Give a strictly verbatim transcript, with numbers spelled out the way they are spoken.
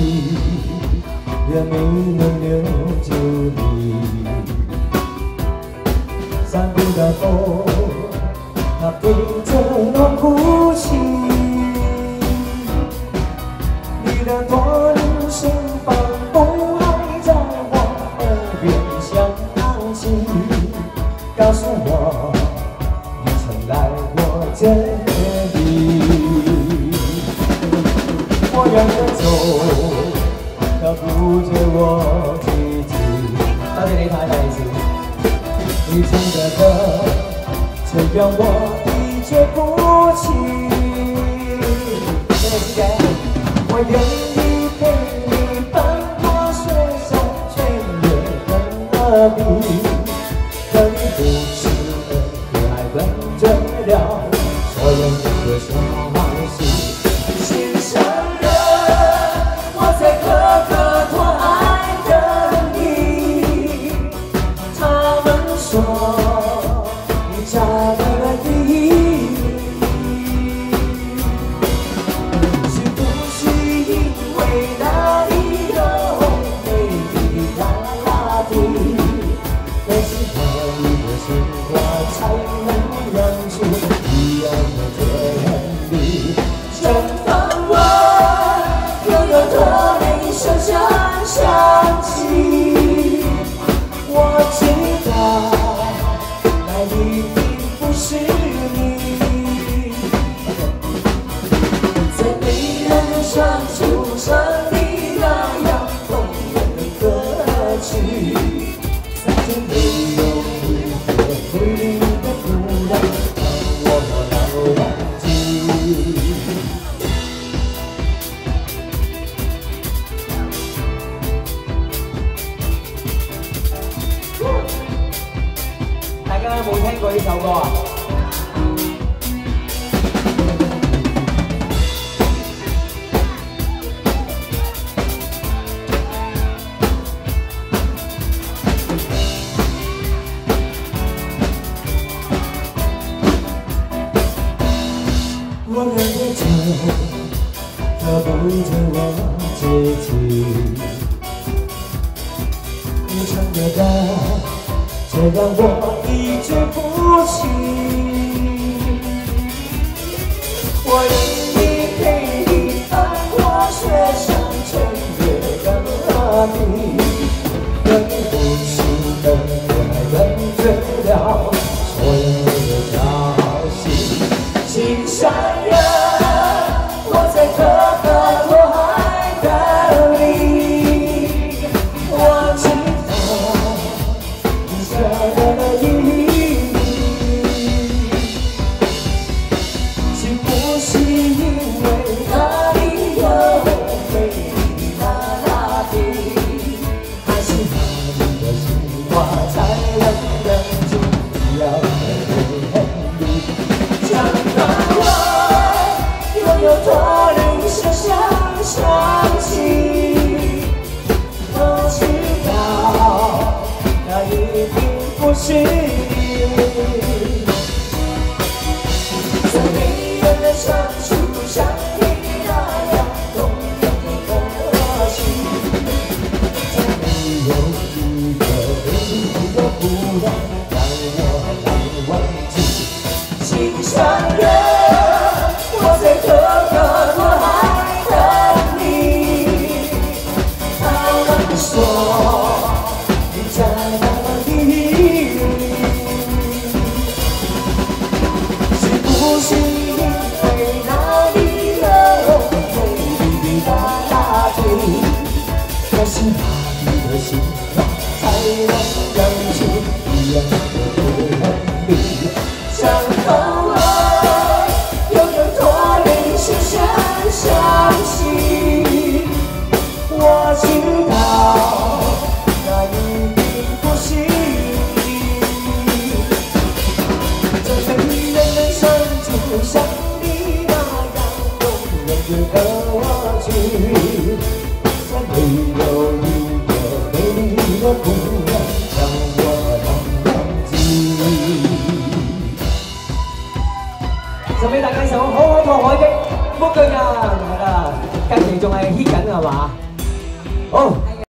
也没能留住你。散步的风，它对着我哭泣。你的短信仿佛还在我耳边响起，告诉我你曾来过这里。我让它走。 它不着我自己。多謝你太大笑。你唱的歌，卻讓我一蹶不起。謝謝師姐。我願意陪你翻過雪山，穿越戈壁，和你不時的可愛吻着了所有的歌聲往事。心上人，我在可。 大家有冇聽過呢首歌啊？我忍着酒，它不着我自己。你唱的歌，却让我一蹶不起。我愿意陪你翻过雪山，穿越戈壁，和你不时的可爱吻着了所有的朝夕。心上人，我在可可托海等你。我知道你舍得的意义，是不是因为那里有美丽的大地，还是那里的情话才能忍住要的恨你？想到有多令声响响起，我知道那一定不是你。在没人的深处，像你那样动人的歌曲，再没有一个美丽的姑娘让我难忘记。心上人，我在可可托海等你。他们说你在哪里？是不是因为那里有美丽的大地？还是那里的心跳才能让出一样的恨你？想到爱又有多令声响起，我知道那一定不是你。在没人能深处，像你那样动人的歌曲，再没有一个美丽的姑娘让我难忘記。送俾大家一首好好托海的《木巨人》，係啦，近期仲係 hit 緊係嘛？ 哦。